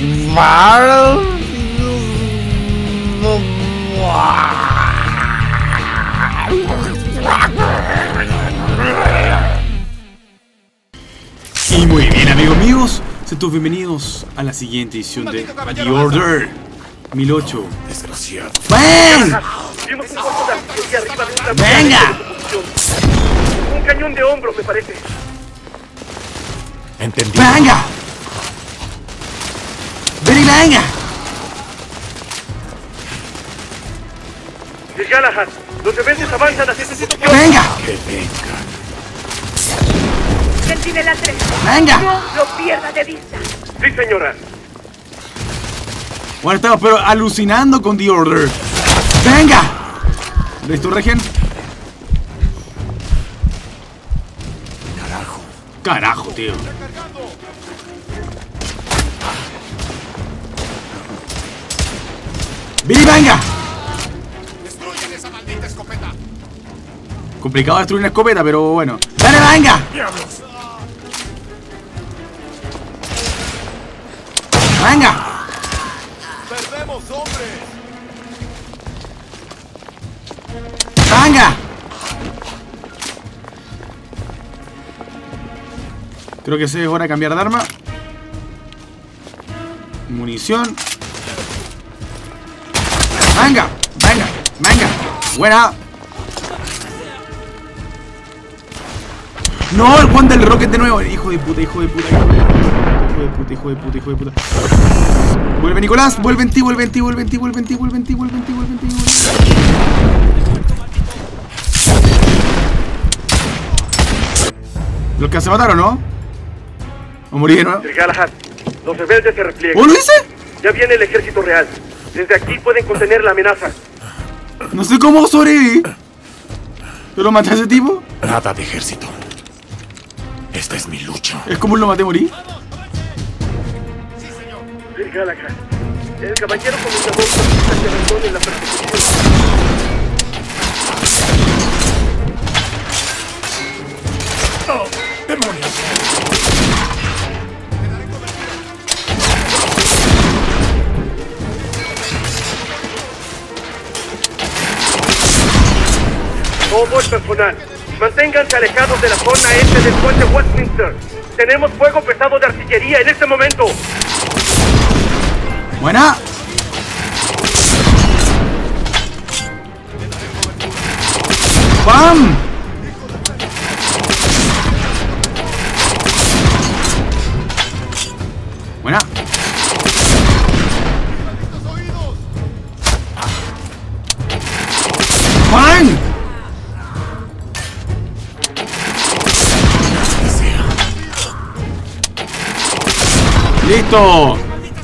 Y muy bien, amigos míos, sean todos bienvenidos a la siguiente edición de The Order 1008. Desgraciado. ¡Ven! ¡Venga! Un cañón de hombros, me parece. Entendido. ¡Venga! ¡Ven y venga! El Galahad, los rebeldes avanzan hacia su posición. ¡Venga! Que vengan. Centinela 3. ¡Venga! No lo pierda de vista. Sí, señora. Bueno, estamos pero alucinando con The Order. ¡Venga! ¿Listo, Regen? Carajo. Carajo, tío. ¡Ven y venga! Destruyen esa maldita escopeta. Complicado destruir una escopeta, pero bueno. ¡Dale, venga! Diablos. ¡Venga! Perdemos, hombres. ¡Venga! Creo que es hora de cambiar de arma. Munición. ¡Venga! ¡Venga! ¡Venga! ¡Buena! ¡No! ¡El Juan del Rocket de nuevo! ¡Hijo de puta! ¡Hijo de puta! ¡Hijo de puta! ¡Hijo de puta! ¡Hijo de puta! ¡Vuelve, Nicolás! ¡Vuelve en ti! ¡Vuelve en ti! ¡Vuelve en ti! ¡Vuelve en ti! ¡Vuelve en ti! ¡Vuelve en ti! ¡Vuelve en ti! ¿Los que se mataron, no? ¿O morí de nuevo? El Galahad, los rebeldes se repliegan. ¿Oh, lo hice? Ya viene el ejército real. Desde aquí pueden contener la amenaza. No sé cómo sobreviví. ¿Yo lo maté a ese tipo? Nada de ejército. Esta es mi lucha. ¿Es como lo maté, morí? El Galahad, el caballero comendador solicita que abandone la persecución. ¡Oh, demonios! Todo el personal, manténganse alejados de la zona este del puente Westminster. Tenemos fuego pesado de artillería en este momento. Buena. ¡Pam! Buena. ¡Pam! ¡Listo!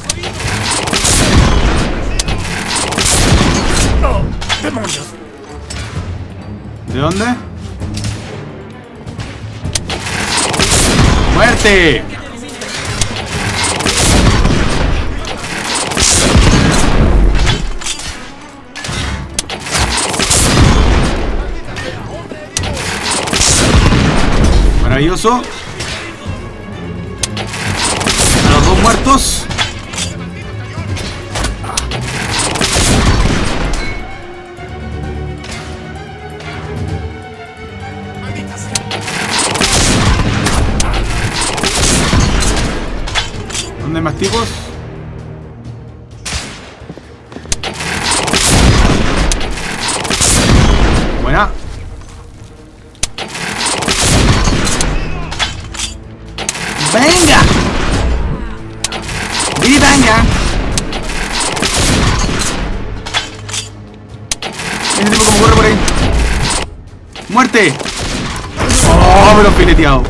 ¡Oh, demonios! ¿De dónde? ¡Muerte! Maravilloso. A los dos muertos. ¿Dónde hay más tipos? Buena. ¡Venga! ¡Y venga! Ese tipo como corre por ahí. ¡Muerte! ¡Oh, me lo he fileteado!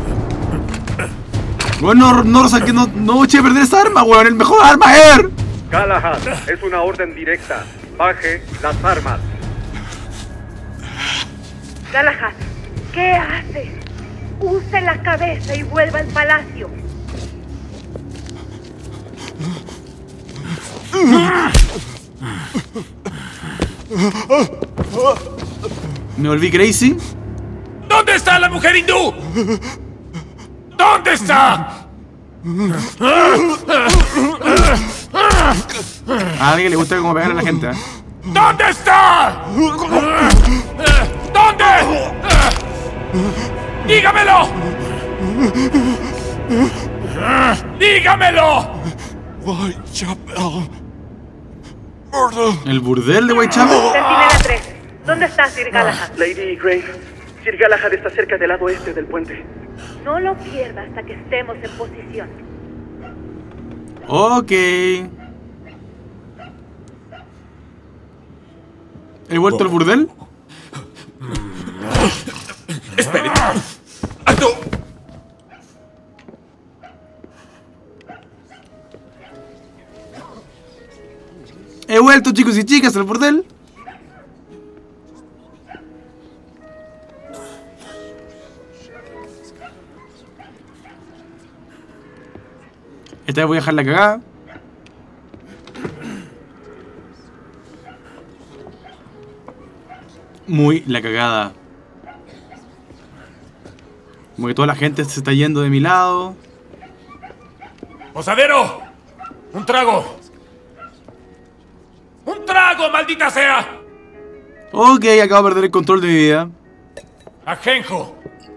Bueno, no eché a perder esa arma, weón. El mejor arma ever. Galahad, es una orden directa. Baje las armas. Galahad, ¿qué hace? Use la cabeza y vuelva al palacio. Me volví crazy. ¿Dónde está la mujer hindú? ¿Dónde está? A alguien le gusta cómo pegar a la gente, ¿eh? ¿Dónde está? ¿Dónde? ¡Dígamelo! ¡Dígamelo! Whitechapel. Murder. ¿El burdel de Whitechapel? Centinela 3. ¿Dónde está Sir Galahad? Lady Grave, Sir Galahad está cerca del lado este del puente. No lo pierda hasta que estemos en posición. Ok. ¿He vuelto al burdel? ¡Espere! ¡Alto! He vuelto, chicos y chicas, al burdel. Esta vez voy a dejar la cagada. Muy la cagada. Como que toda la gente se está yendo de mi lado. ¡Posadero! ¡Un trago! ¡Un trago, maldita sea! Ok, acabo de perder el control de mi vida. ¡Ajenjo!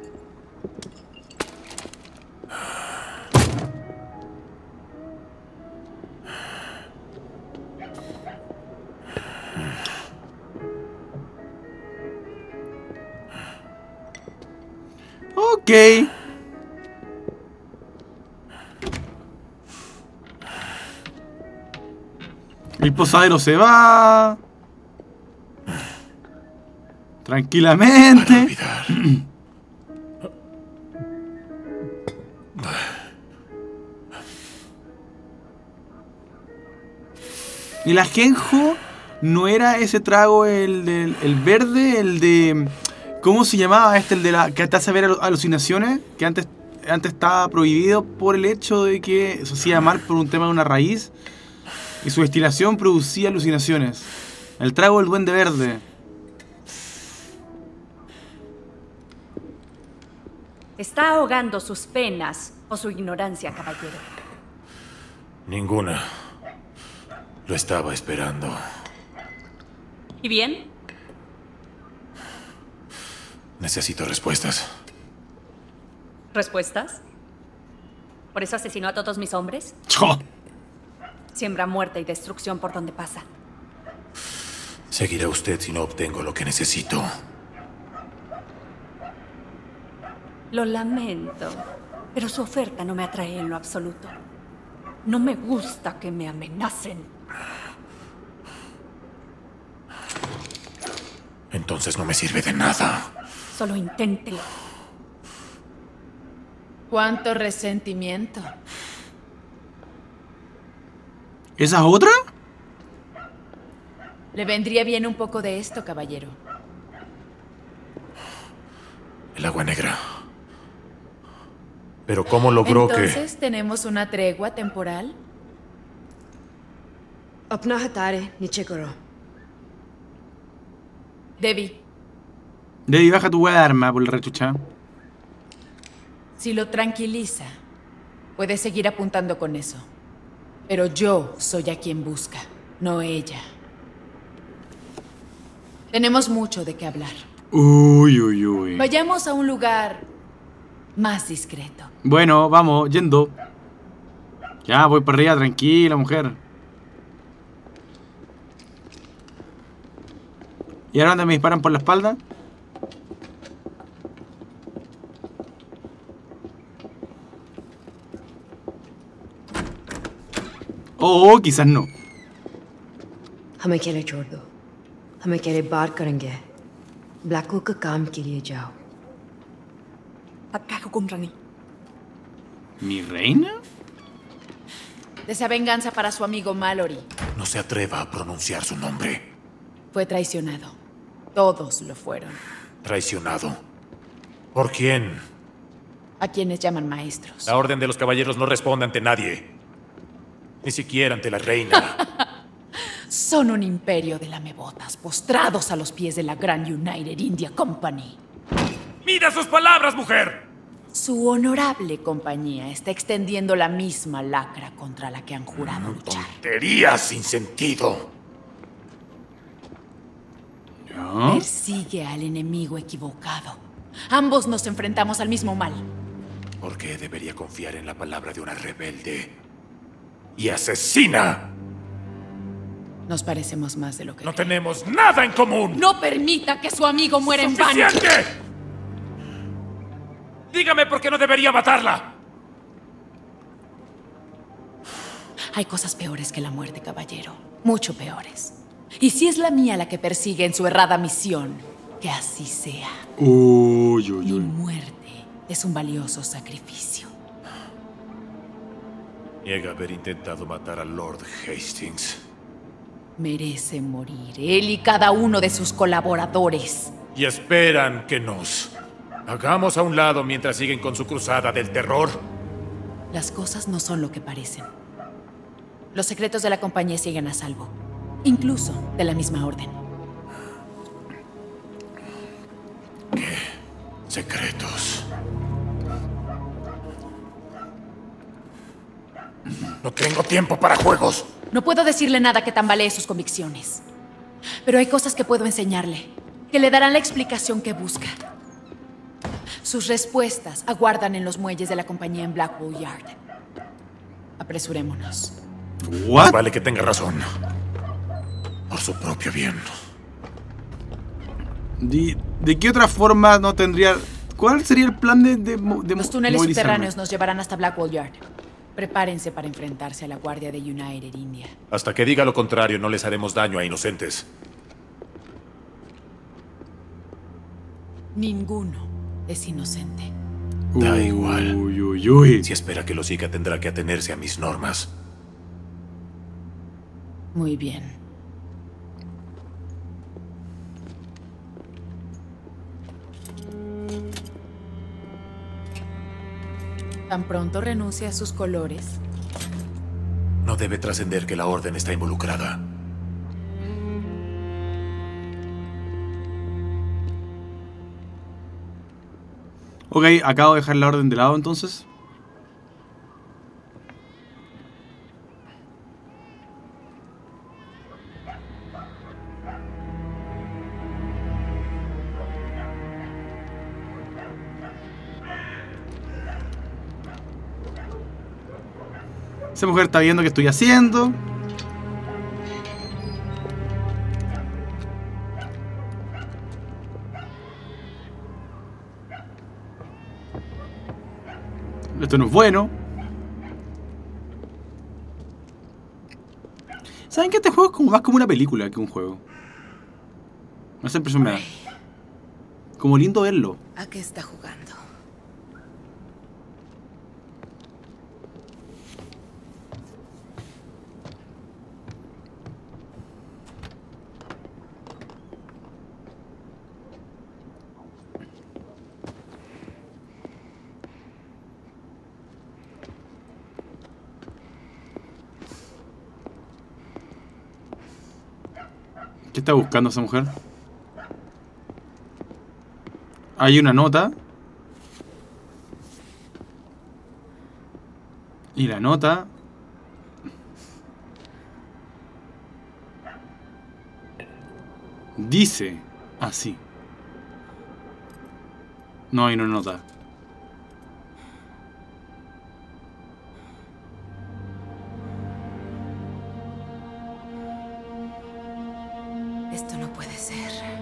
Ok. El posadero se va. Tranquilamente. Olvidar. Y el ajenjo no era ese trago el del el verde, el de... ¿Cómo se llamaba este? El de la que te hace ver alucinaciones, que antes estaba prohibido por el hecho de que se hacía mal por un tema de una raíz y su destilación producía alucinaciones. El trago del duende verde. Está ahogando sus penas o su ignorancia, caballero. Ninguna. Lo estaba esperando. ¿Y bien? Necesito respuestas. ¿Respuestas? ¿Por eso asesinó a todos mis hombres? ¡Cho! Siembra muerte y destrucción por donde pasa. Seguirá usted si no obtengo lo que necesito. Lo lamento, pero su oferta no me atrae en lo absoluto. No me gusta que me amenacen. Entonces no me sirve de nada. Solo inténtelo. ¡Cuánto resentimiento! ¿Esa es otra? Le vendría bien un poco de esto, caballero. El agua negra. Pero ¿cómo logró Entonces, ¿tenemos una tregua temporal? अपना हतारे नीचे करो. Debbie, Debbie, baja tu hueá de arma por la rechucha. si lo tranquiliza, puede seguir apuntando con eso. Pero yo soy a quien busca, no ella. Tenemos mucho de qué hablar. Uy, uy, uy. Vayamos a un lugar más discreto. Bueno, vamos, yendo. Ya, voy para arriba, tranquila, mujer. ¿Y ahora dónde me disparan por la espalda? Oh, quizás no. हमें अकेले छोड़ दो. हमें अकेले बात करेंगे. ब्लैकवुड का काम के लिए जाओ. ¿Mi reina? Desea venganza para su amigo Mallory. No se atreva a pronunciar su nombre. Fue traicionado. Todos lo fueron. Traicionado. ¿Por quién? A quienes llaman maestros. La Orden de los Caballeros no responde ante nadie. Ni siquiera ante la reina. Son un imperio de lamebotas, postrados a los pies de la gran United India Company. ¡Mira sus palabras, mujer! Su honorable compañía está extendiendo la misma lacra contra la que han jurado luchar. ¡Tonterías sin sentido! ¿Ya? Persigue al enemigo equivocado. Ambos nos enfrentamos al mismo mal. ¿Por qué debería confiar en la palabra de una rebelde y asesina? Nos parecemos más de lo que No cree. tenemos nada en común. No permita que su amigo muera en vano. ¡Suficiente! Dígame por qué no debería matarla. Hay cosas peores que la muerte, caballero. Mucho peores. Y si es la mía la que persigue en su errada misión, que así sea. Uy, uy, Mi uy. muerte es un valioso sacrificio. Niega haber intentado matar a Lord Hastings. Merece morir, él y cada uno de sus colaboradores. Y esperan que nos hagamos a un lado mientras siguen con su cruzada del terror. Las cosas no son lo que parecen. Los secretos de la compañía siguen a salvo. Incluso de la misma orden. Secretos. No tengo tiempo para juegos. No puedo decirle nada que tambalee sus convicciones. Pero hay cosas que puedo enseñarle, que le darán la explicación que busca. Sus respuestas aguardan en los muelles de la compañía en Blackwall Yard. Apresurémonos. ¿What? Vale que tenga razón. Por su propio bien. ¿De qué otra forma no tendría? ¿Cuál sería el plan de Los túneles movilizarme? subterráneos nos llevarán hasta Blackwall Yard. Prepárense para enfrentarse a la guardia de United India. Hasta que diga lo contrario, no les haremos daño a inocentes. Ninguno es inocente. Da igual. Uy, uy, uy. Si espera que lo siga, tendrá que atenerse a mis normas. Muy bien. Tan pronto renuncia a sus colores. No debe trascender que la orden está involucrada. Ok, acabo de dejar la orden de lado entonces. Esa mujer está viendo qué estoy haciendo. Esto no es bueno. ¿Saben que este juego es como más como una película que un juego? Esa impresión me da. Como lindo verlo. ¿A qué está jugando? ¿Qué está buscando esa mujer? Hay una nota. Y la nota... dice así. No hay una nota. Esto no puede ser.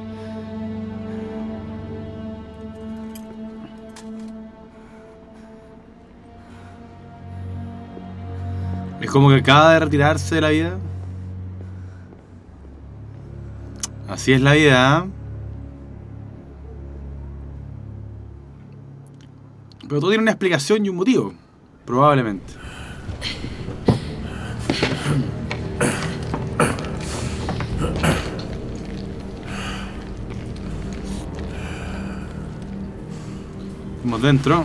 Es como que acaba de retirarse de la vida. Así es la vida, ¿eh? Pero todo tiene una explicación y un motivo. Probablemente. Estamos dentro.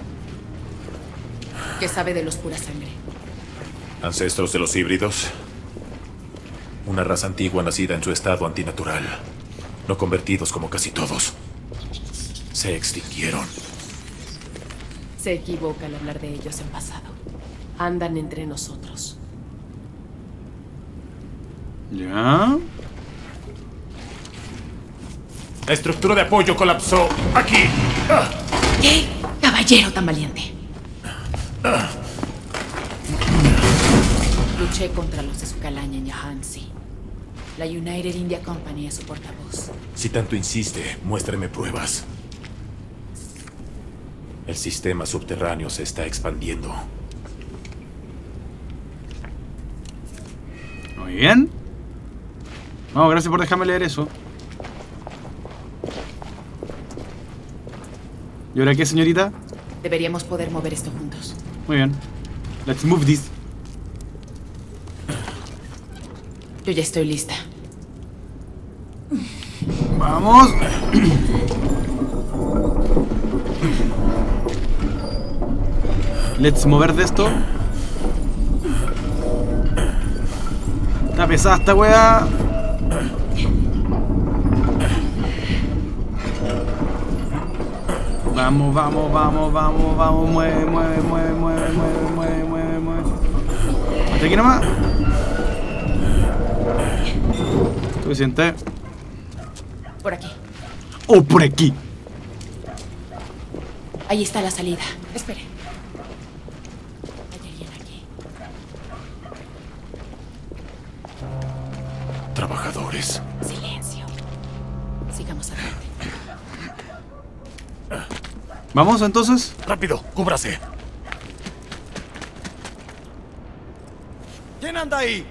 ¿Qué sabe de los pura sangre? Ancestros de los híbridos. Una raza antigua nacida en su estado antinatural. No convertidos como casi todos. Se extinguieron. Se equivoca al hablar de ellos en pasado. Andan entre nosotros. ¿Ya? La estructura de apoyo colapsó. ¡Aquí! ¿Qué? Caballero tan valiente. Luché contra los de su calaña en Yahansi. La United India Company es su portavoz. Si tanto insiste, muéstreme pruebas. El sistema subterráneo se está expandiendo. Muy bien. No, gracias por dejarme leer eso. ¿Y ahora qué, señorita? Deberíamos poder mover esto juntos. Muy bien. Let's move this. Yo ya estoy lista. Vamos. Let's mover de esto. Está pesada esta wea. Vamos, vamos, vamos, vamos, vamos. Mueve, mueve, mueve, mueve, mueve, mueve, mueve, mueve. Hasta aquí nomás. Suficiente. Por aquí. Oh, por aquí. Ahí está la salida. Espere. Hay alguien aquí. Trabajadores. Silencio. Sigamos adelante. Vamos entonces. ¡Rápido! ¡Cúbrase! ¿Quién anda ahí?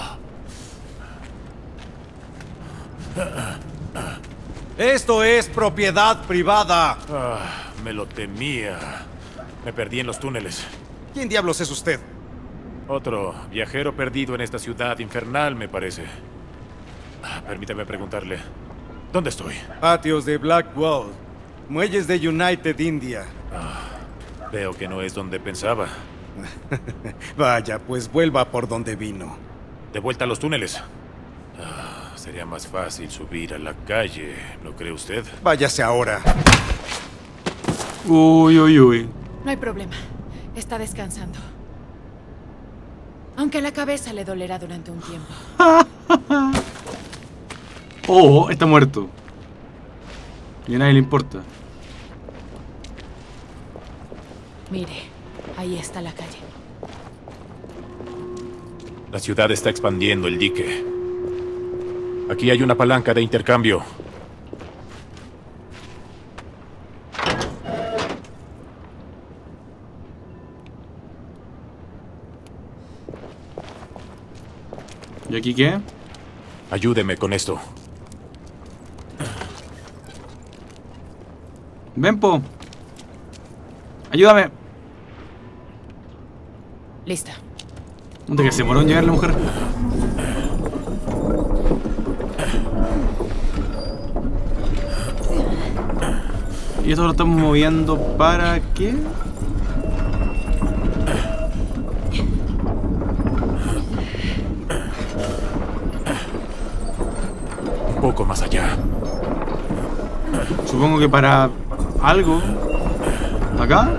Esto es propiedad privada. Me lo temía. Me perdí en los túneles. ¿Quién diablos es usted? Otro viajero perdido en esta ciudad infernal, me parece. Permítame preguntarle. ¿Dónde estoy? Patios de Blackwall. Muelles de United India. Veo que no es donde pensaba. Vaya, pues vuelva por donde vino. De vuelta a los túneles. Sería más fácil subir a la calle, ¿no cree usted? Váyase ahora. Uy, uy, uy. No hay problema. Está descansando. Aunque la cabeza le dolerá durante un tiempo. Oh, está muerto. Y a nadie le importa. Mire, ahí está la calle. La ciudad está expandiendo el dique. Aquí hay una palanca de intercambio. ¿Y aquí qué? Ayúdeme con esto. Ven, po. Ayúdame. Lista. ¿Dónde que se demoró en llegar la mujer? Y esto lo estamos moviendo para qué? Un poco más allá. Supongo que para algo. ¿Acá?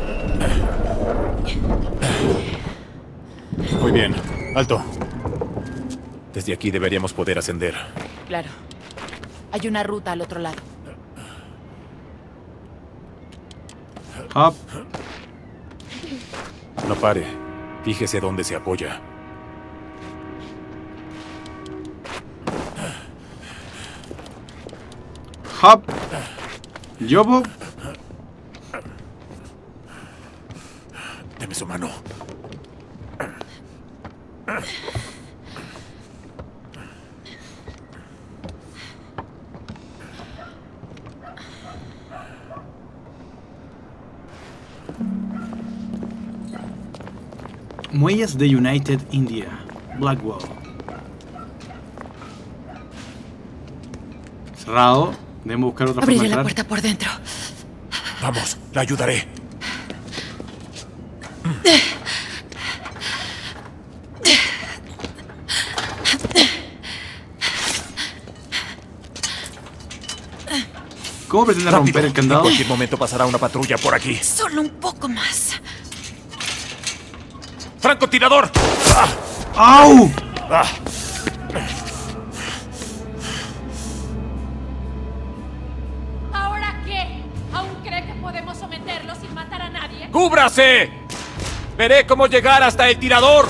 Muy bien. Alto. Desde aquí deberíamos poder ascender. Claro. Hay una ruta al otro lado. Up. No pare. Fíjese dónde se apoya. Hop. Yobo. Deme su mano. Muelles de United India. Blackwall. Cerrado. Debemos buscar otra forma de Abriré la entrar. puerta por dentro. Vamos, la ayudaré. ¿Cómo pretende Rápido. romper el candado? En cualquier momento pasará una patrulla por aquí. Solo un poco más. ¡Francotirador! ¡Au! ¡Ah! ¿Ahora qué? ¿Aún cree que podemos someterlo sin matar a nadie? ¡Cúbrase! Veré cómo llegar hasta el tirador.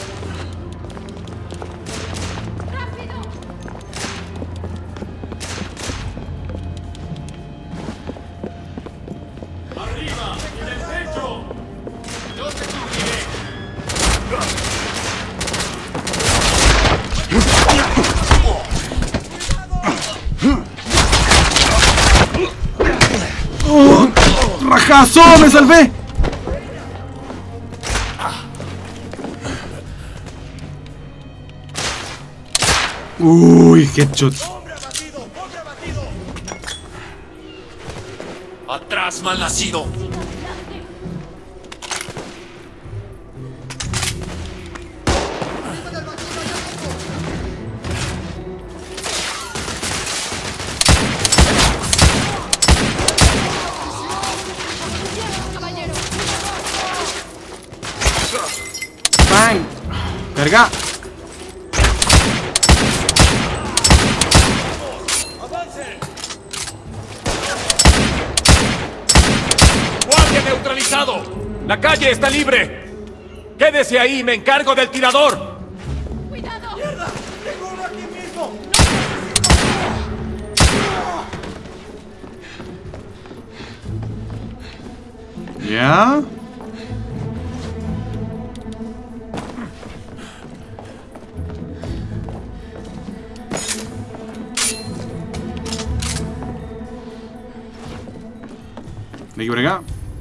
¡Rápido! ¡Arriba! ¡En el techo! ¡Yo te cubriré! ¡Oh! ¡Rajazo! ¡Me salvé! Uy, headshot. ¡Atrás, malnacido! ¡Bang! ¡Carga! ¡Guardia neutralizado! ¡La calle está libre! ¡Quédese ahí! ¡Me encargo del tirador! ¡Cuidado! ¿Ya? De aquí por acá.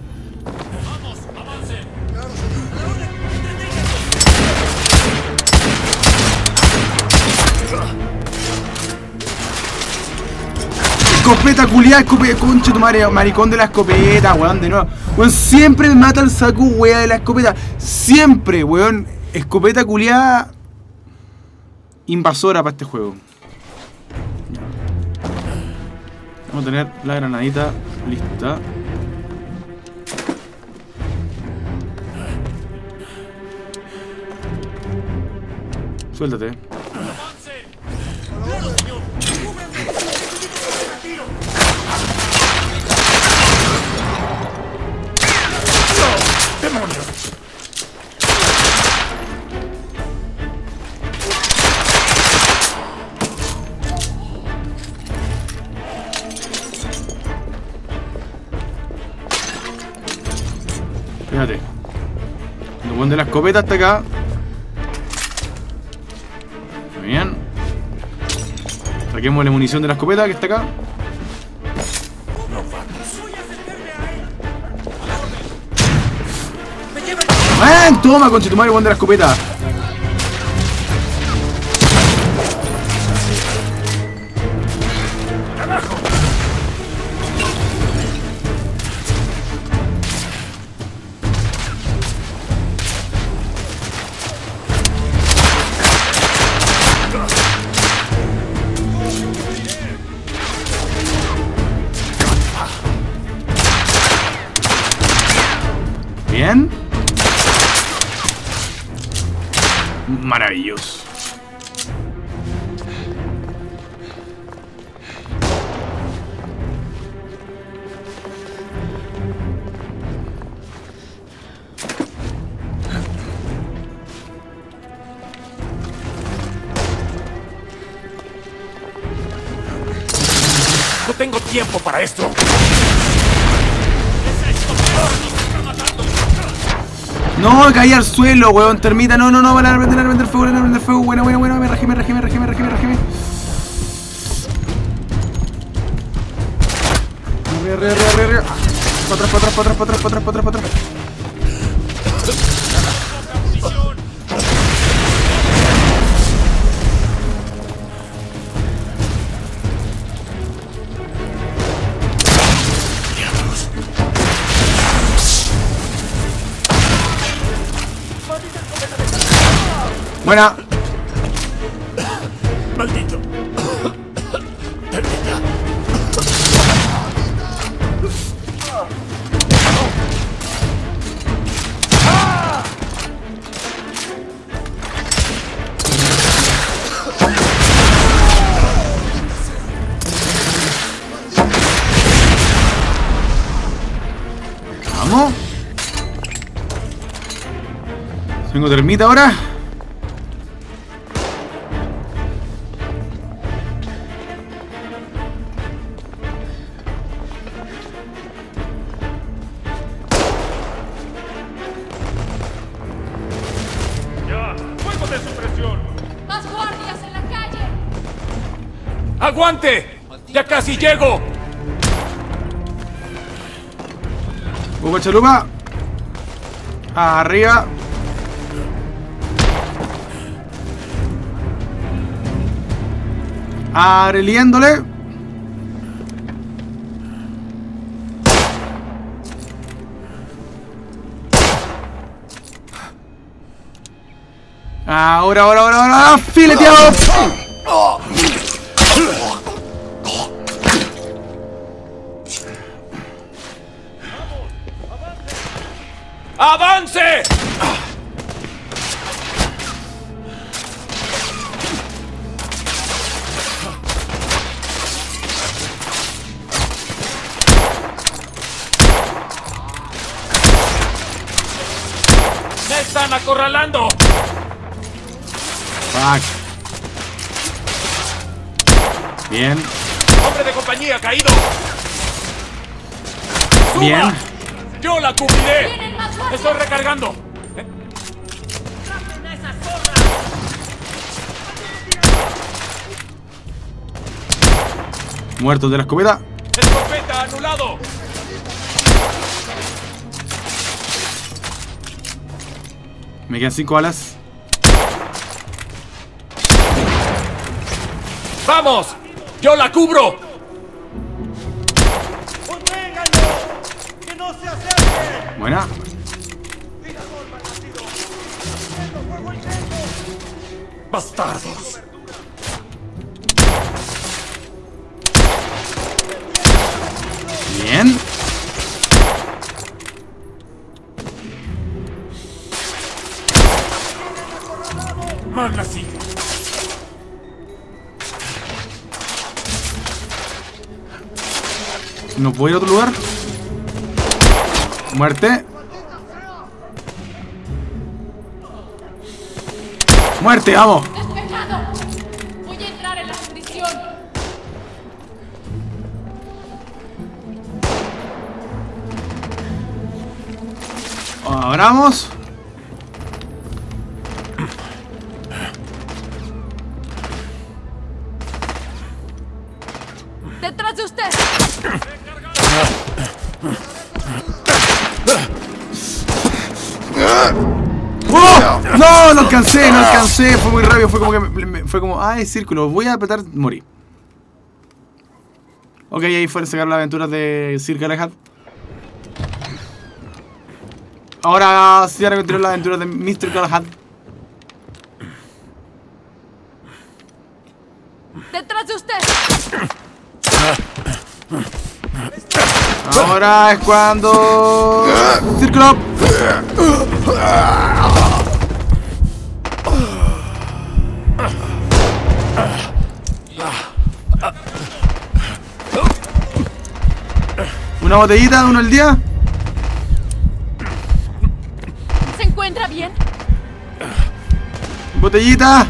Escopeta culiada, escopeta, concha tu madre, maricón de la escopeta, weón, de nuevo. Weón, siempre me mata el saco, weón, de la escopeta. Siempre, weón. Escopeta culiada invasora para este juego. Vamos a tener la granadita lista. Suéltate. Fíjate. Lo bueno de la escopeta hasta acá. Muy bien. Saquemos la munición de la escopeta que está acá. ¡Ah! Toma, conchetumare, buen de la escopeta. Bien. Maravilloso. No tengo tiempo para esto. No, caí al suelo, weón, termita, no, van a prender fuego, buena, me rajé. Para atrás. Buena. Maldito. Tengo termita ahora. ¡Ya! ¡Fuego de supresión! ¡Más guardias en la calle! ¡Aguante! ¡Ya casi llego! Hugo Chalupa. Arriba. Areliéndole. Ahora. Fileteado. ¡Avance! ¡Me están acorralando! Fuck. Bien. ¡Hombre de compañía caído! ¡Suba! Bien. ¡Yo la cubriré! ¡Estoy recargando! Muertos de la escopeta. ¡Escopeta anulado! Me quedan 5 balas. ¡Vamos! ¡Yo la cubro! Buena. ¡Bastardos! Bien. ¡Manda sí! ¿No puedo ir a otro lugar? Muerte. Muerte, vamos. ¡Despejado! Voy a entrar en la fundición. Abramos. ¡Detrás de usted! ¡Oh! ¡No! No alcancé. Fue muy rápido. Fue como. ¡Ay, círculo! Voy a apretar. Morí. Ok, ahí fue a sacar las aventuras de Sir Galahad. Ahora sí van a continuar las aventuras de Mr. Galahad. ¡Detrás de usted! Ahora es cuando... ¡Círculo! ¿Una botellita? ¿Uno al día? ¿Se encuentra bien? ¡Botellita!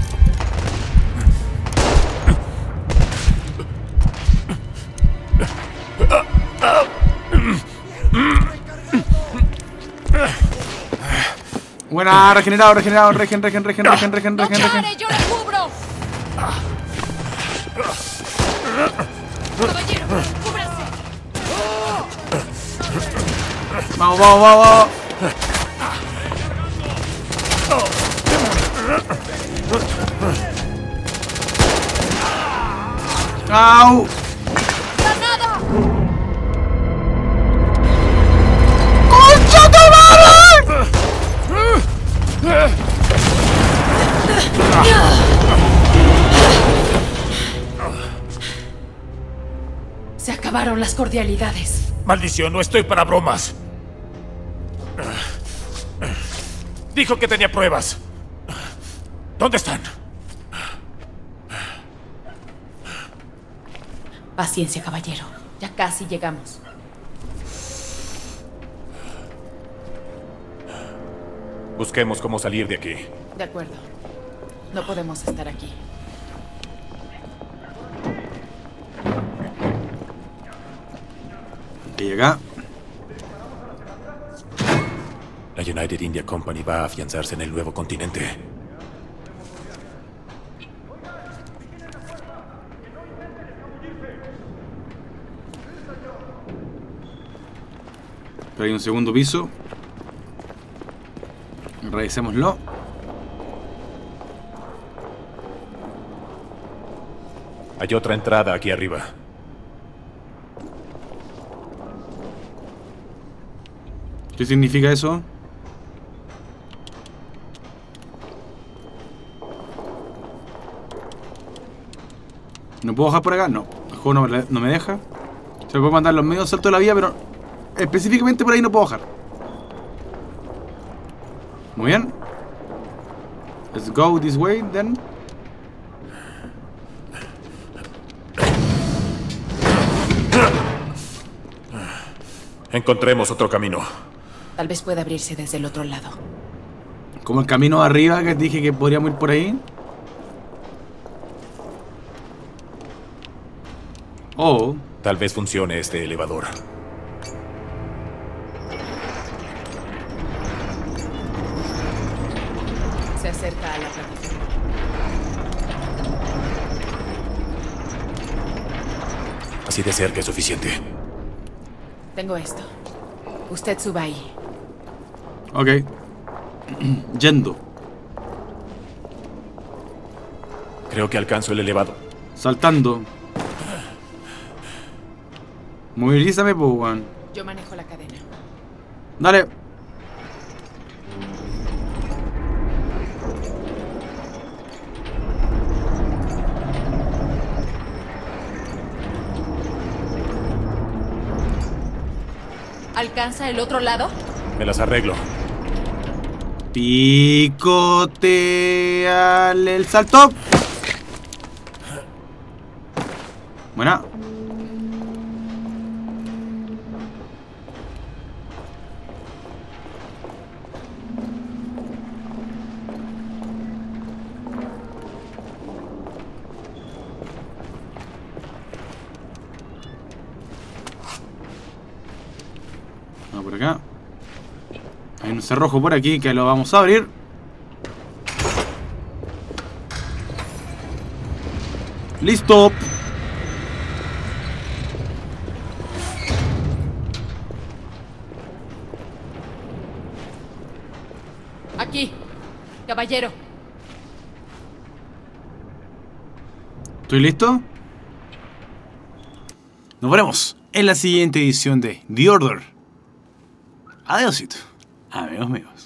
Buena, regenerado, regen. ¡No care, yo la cubro! Caballero, cúbrase. Vamos. ¡Au! ¡Granada! ¡Concha tu madre! Se acabaron las cordialidades. ¡Maldición! No estoy para bromas. Dijo que tenía pruebas. ¿Dónde están? Paciencia, caballero. Ya casi llegamos. Busquemos cómo salir de aquí. De acuerdo. No podemos estar aquí. Y acá. La United India Company va a afianzarse en el nuevo continente. Pero hay un segundo piso. Revisémoslo. Hay otra entrada aquí arriba. ¿Qué significa eso? ¿No puedo bajar por acá? No. El juego no me deja. Se me puede mandar los medios saltos de la vía, pero específicamente por ahí no puedo bajar. Muy bien. Let's go this way, then. Encontremos otro camino. Tal vez pueda abrirse desde el otro lado. Como el camino de arriba que dije que podríamos ir por ahí. Oh. Tal vez funcione este elevador. Se acerca a la plataforma. Así de cerca es suficiente. Tengo esto. Usted suba ahí. Ok. Yendo. Creo que alcanzo el elevador. Saltando. Movilízame, pues, weón. Yo manejo la cadena. Dale. ¿Alcanza el otro lado? Me las arreglo. Picoteale el salto. Buena. Vamos por acá. Hay un cerrojo por aquí que lo vamos a abrir. Listo. Aquí, caballero. ¿Estoy listo? Nos veremos en la siguiente edición de The Order. Adiósito, amigos míos.